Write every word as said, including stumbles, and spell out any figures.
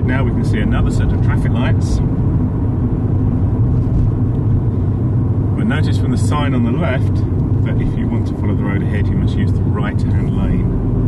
now we can see another set of traffic lights. But notice from the sign on the left that if you want to follow the road ahead, you must use the right-hand lane.